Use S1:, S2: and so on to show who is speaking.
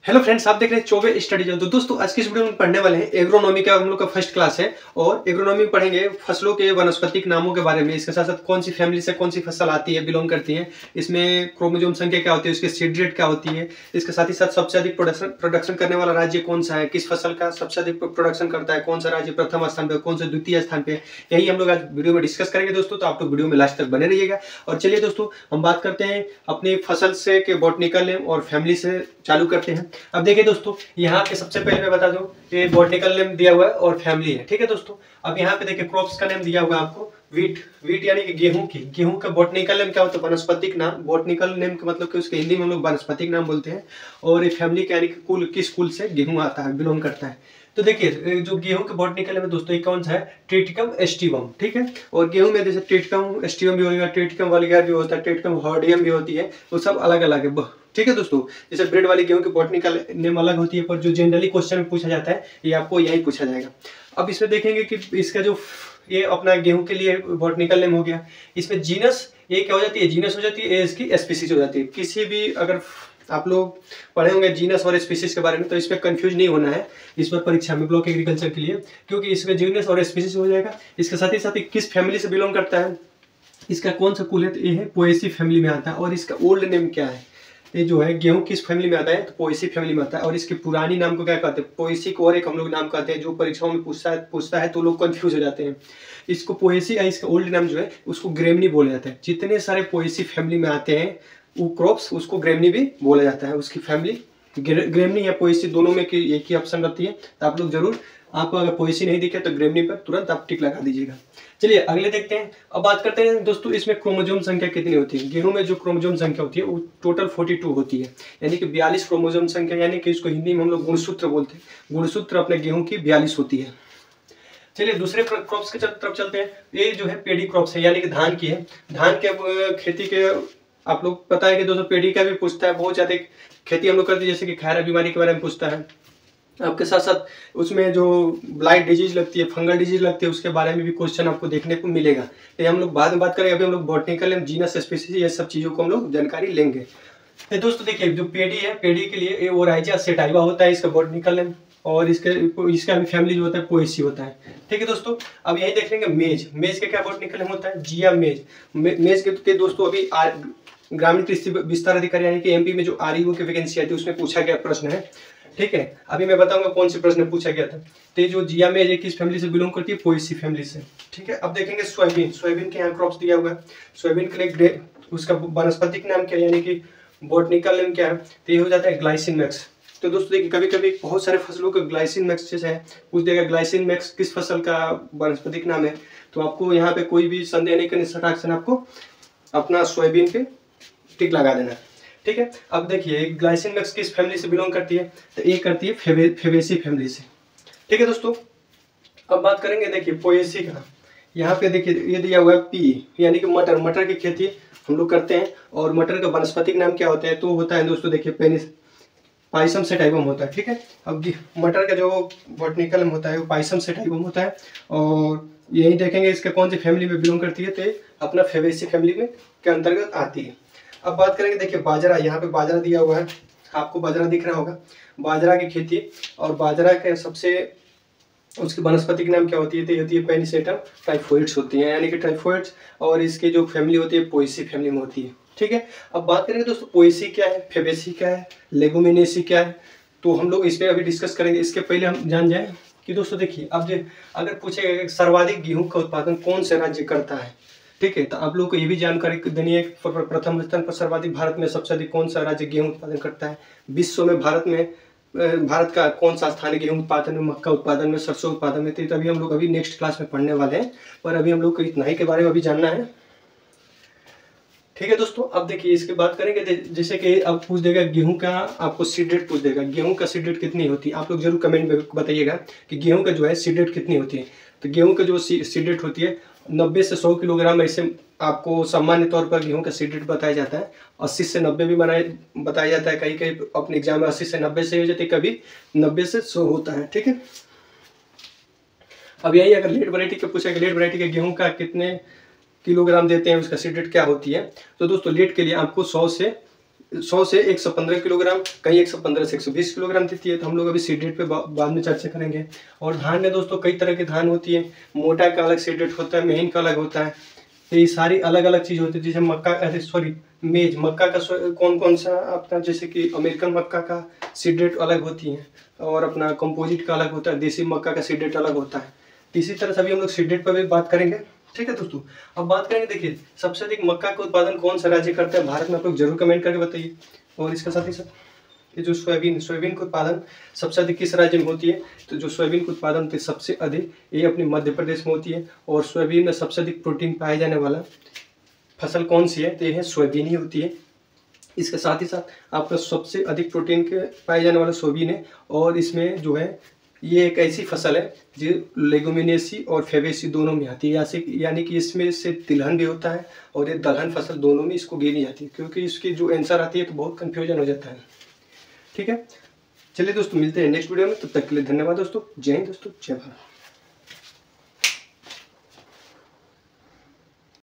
S1: Hello friends, आप देख रहे हैं चौबे स्टडी जोन। तो दोस्तों आज की इस वीडियो में पढ़ने वाले हैं एग्रोनॉमी का, हम लोग का फर्स्ट क्लास है और एग्रोनॉमी में पढ़ेंगे फसलों के वनस्पतिक नामों के बारे में। इसके साथ साथ कौन सी फैमिली से कौन सी फसल आती है, बिलोंग करती है, इसमें क्रोमोसोम संख्या क्या होती है, उसके सीड रेट क्या होती है। इसके साथ ही साथ सबसे अधिक प्रोडक्शन करने वाला राज्य कौन सा है, किस फसल का सबसे अधिक प्रोडक्शन करता है, कौन सा राज्य प्रथम स्थान पे, कौन सा द्वितीय स्थान पे, यही हम लोग आज वीडियो में डिस्कस करेंगे दोस्तों। तो आप लोग वीडियो में लास्ट तक बने रहिएगा। और चलिए दोस्तों हम बात करते हैं अपनी फसल से के बॉटनिकल नेम और फैमिली से चालू करते हैं। अब देखिए दोस्तों, यहाँ पे सबसे पहले मैं बता दूं ये बॉटनिकल नेम दिया हुआ है और फैमिली है, ठीक है दोस्तों। अब यहाँ पे देखिए क्रॉप्स का नेम दिया हुआ है आपको वीट यानी कि गेहूं का बॉटनिकल नेम क्या होता है, वनस्पतिक नाम। बॉटनिकल नेम का मतलब कि उसके हिंदी में हम लोग वनस्पतिक नाम बोलते हैं। और ये फैमिली का यानी कि कुल, किस कुल से गेहूं आता है, बिलोंग करता है। तो देखिए जो गेहूं के बॉटनिकल नेम है दोस्तों, ये कौन सा है, ट्रिटिकम एस्टिवम, ठीक है। और गेहूं में जैसे ट्रिटिकम एस्टिवम भी होगा, ट्रिटिकम वल्गैर भी होता है, ट्रिटिकम हॉर्डियम भी होती है, वो सब अलग अलग है, ठीक है दोस्तों। जैसे ब्रेड वाली गेहूं की बॉटनिकल नेम अलग होती है, पर जो जनरली क्वेश्चन में पूछा जाता है ये आपको यही पूछा जाएगा। अब इसमें देखेंगे कि इसका जो ये अपना गेहूं के लिए बॉटनिकल नेम हो गया, इसमें जीनस ये क्या हो जाती है, जीनस हो जाती है, ये इसकी स्पीसीज हो जाती है। किसी भी अगर आप लोग पढ़े होंगे जीनस और स्पीसीज के बारे में, तो इस पर कंफ्यूज नहीं होना है इस पर परीक्षा में ब्लॉक एग्रीकल्चर के लिए, क्योंकि इसमें जीनस और स्पीसीज हो जाएगा। इसके साथ ही किस फैमिली से बिलोंग करता है, इसका कौन सा कुल है, तो ये है पोएसी फैमिली में आता है। और इसका ओल्ड नेम क्या है, ये जो है गेहूं किस फैमिली में आता है, तो पोएसी फैमिली में आता है। और इसके पुरानी नाम को क्या कहते हैं, पोएसी को और एक हम लोग नाम कहते हैं, जो परीक्षाओं में पूछता है तो लोग कंफ्यूज हो जाते हैं। इसको पोएसी या इसका ओल्ड नाम जो है उसको ग्रेमनी बोला जाता है। जितने सारे पोएसी फैमिली में आते हैं वो क्रॉप्स, उसको ग्रेमनी भी बोला जाता है। उसकी फैमिली ग्रेमनी या पोएसी दोनों में की एक ही ऑप्शन रहती है। तो आप लोग जरूर, आपको अगर पोएसी नहीं दिखे तो ग्रेमनी पर तुरंत आप टिक लगा दीजिएगा। चलिए अगले देखते हैं। अब बात करते हैं दोस्तों, इसमें क्रोमोसोम संख्या कितनी होती है। गेहूं में जो क्रोमोसोम संख्या होती है वो टोटल 42 होती है, यानी कि 42 क्रोमोसोम संख्या, यानी कि इसको हिंदी में हम लोग गुणसूत्र बोलते हैं। गुणसूत्र अपने गेहूं की 42 होती है। चलिए दूसरे क्रॉप्स की तरफ चलते हैं। ये जो है पेडी क्रॉप्स है, यानी कि धान की है। धान के खेती के आप लोग पता है कि दोस्तों पेडी का भी पूछता है, बहुत ज्यादा खेती हम लोग करते हैं, जैसे कि खैरा बीमारी के बारे में पूछता है। आपके साथ साथ उसमें जो ब्लाइट डिजीज लगती है, फंगल डिजीज लगती है, उसके बारे में भी क्वेश्चन आपको देखने को मिलेगा। ये हम लोग बाद में बात करेंगे, अभी हम लोग बॉटनिकल एंड जीनस स्पीसीज ये सब चीज़ों को हम लोग जानकारी लेंगे। तो दोस्तों देखिए जो पेडी है, पेडी के लिए ये ओराइजा सेटाइवा होता है इसका बॉटनिकल नेम। और इसका भी फैमिली जो होता है पोएसी होता है, ठीक है दोस्तों। अब यही देख लेंगे मेज के क्या बॉटनिकल नेम होता है, जिया मेज के दोस्तों अभी ग्रामीण कृषि विस्तार अधिकारी यानी कि एमपी में जो आरईओ की वैकेंसी आई थी उसमें पूछा गया प्रश्न है, ठीक है। अभी मैं बताऊंगा कौन से प्रश्न पूछा गया था। तो ये जो जिया मेज किस फैमिली से बिलोंग करती है, पोएसी फैमिली से, ठीक है। अब देखेंगे सोयाबीन के यहाँ क्रॉप्स दिया हुआ है। सोयाबीन के लिए उसका वनस्पतिक नाम क्या है, यानी कि बॉटनिकल नेम क्या है, तो ये हो जाता है ग्लाइसिन मैक्स। तो दोस्तों देखिए कभी कभी बहुत सारे फसलों का ग्लाइसिन मैक्स जैसे है, पूछ देगा ग्लाइसिन मैक्स किस फसल का वनस्पतिक नाम है, तो आपको यहाँ पे कोई भी संदेह नहीं करने, सटाक्षण आपको अपना सोयाबीन पे टिक लगा देना, ठीक है। अब देखिए ग्लाइसिन मैक्स किस फैमिली से बिलोंग करती है, तो ये करती है फेबेसी फैमिली से, ठीक है दोस्तों। अब बात करेंगे देखिए पोएसी का। यहाँ पे देखिए ये दिया हुआ है पी, यानी कि मटर की खेती हम लोग करते हैं। और मटर का वनस्पतिक नाम क्या होता है, तो होता है दोस्तों देखिए पाइसम सेटाइवम होता है, ठीक है। अब मटर का जो बॉटनिकल नेम होता है वो पाइसम सेटाइवम होता है। और यही देखेंगे इसके कौन सी फैमिली में बिलोंग करती है, तो अपना फेबेसी फैमिली में के अंतर्गत आती है। अब बात करेंगे देखिए बाजरा, यहाँ पे बाजरा दिया हुआ है, आपको बाजरा दिख रहा होगा, बाजरा की खेती। और बाजरा के सबसे उसकी वनस्पतिक नाम क्या होती है, तो ये होती है पेनिसेटम ट्राइफोइड्स होती है, यानी कि ट्राइफोइड्स। और इसकी जो फैमिली होती है पोएसी फैमिली में होती है, ठीक है। अब बात करेंगे दोस्तों पोएसी क्या है, फेबेसी क्या है, लेगुमिनेसी क्या है, तो हम लोग इस पर अभी डिस्कस करेंगे। इसके पहले हम जान जाएं कि दोस्तों देखिए अब अगर पूछेगा सर्वाधिक गेहूं का उत्पादन कौन से राज्य करता है, ठीक है, तो आप लोगों को ये भी जानकारी देनी है। प्रथम स्थान पर सर्वाधिक भारत में सबसे अधिक कौन सा राज्य गेहूं उत्पादन करता है, विश्व में भारत का कौन सा स्थान है गेहूं उत्पादन में, मक्का उत्पादन में, सरसों उत्पादन में। तो अभी हम लोग अभी नेक्स्ट क्लास में पढ़ने वाले हैं, पर अभी हम लोग को इतना ही के बारे में अभी जानना है, ठीक है दोस्तों। अब देखिए इसकी बात करेंगे, जैसे कि अब पूछ देगा गेहूं का, आपको सीड रेट पूछ देगा, गेहूं का सीड रेट कितनी होती है। आप लोग जरूर कमेंट में बताइएगा कि गेहूं का जो है सीड रेट कितनी होती है। तो गेहूं का जो सीड रेट होती है 90 से 100 किलोग्राम, ऐसे आपको सामान्य तौर पर गेहूं का सीड रेट बताया जाता है। 80 से 90 भी बताया जाता है, कहीं कहीं अपने एग्जाम में 80 से 90 से हो जाती है, कभी 90 से 100 होता है, ठीक है। अब यही अगर लेट वैरायटी का पूछेगा, लेट वैरायटी के गेहूं का कितने किलोग्राम देते हैं, उसका सीड रेट क्या होती है, तो दोस्तों लेट के लिए आपको 100 से 100 से 115 किलोग्राम, कहीं 115 से 120 किलोग्राम देती है। तो हम लोग अभी सीड रेट पे बाद में चर्चा करेंगे। और धान में दोस्तों कई तरह के धान होती है, मोटा का अलग सीड रेट होता है, महीन का अलग होता है। तो ये सारी अलग अलग चीज़ होती है। जैसे मेज मक्का का कौन कौन सा अपना, जैसे कि अमेरिकन मक्का का सीड रेट अलग होती है, और अपना कंपोजिट का अलग होता है, देसी मक्का का सीड रेट अलग होता है। इसी तरह से अभी हम लोग सीड रेट पर भी बात करेंगे। ठीक है दोस्तों, अब बात करेंगे, देखिए सबसे अधिक मक्का का उत्पादन कौन सा राज्य करता है भारत में, आप लोग जरूर कमेंट करके बताइए। और इसके साथ ही साथ ये जो सोयाबीन का उत्पादन सबसे अधिक किस राज्य में होती है, तो जो सोयाबीन का उत्पादन होती है सबसे अधिक ये अपने मध्य प्रदेश में होती है। और सोयाबीन में सबसे अधिक प्रोटीन पाया जाने वाला फसल कौन सी है, तो ये है सोयाबीन ही होती है। इसके साथ ही साथ आपका सबसे अधिक प्रोटीन के पाए जाने वाला सोयाबीन है। और इसमें जो है ये एक ऐसी फसल है जो लेगुमिनेसी और फेबेसी दोनों में आती है, यानी कि इसमें से तिलहन भी होता है और ये दलहन फसल दोनों में इसको गिनी जाती है। क्योंकि इसकी जो आंसर आती है तो बहुत कन्फ्यूजन हो जाता है। ठीक है, चलिए दोस्तों मिलते हैं नेक्स्ट वीडियो में, तब तक के लिए धन्यवाद दोस्तों। जय हिंद दोस्तों, जय भारत।